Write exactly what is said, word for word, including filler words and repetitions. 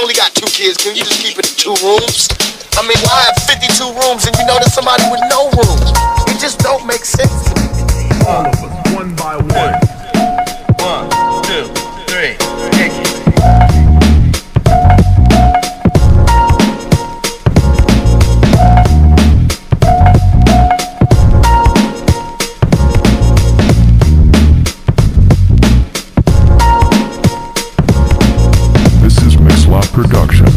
only got two kids. Can you just keep it in two rooms? I mean, why have fifty-two rooms and you know there's somebody with no room? It just don't make sense to me. All of us, one by one. One, two, three, kick it. This is Mixlot Production.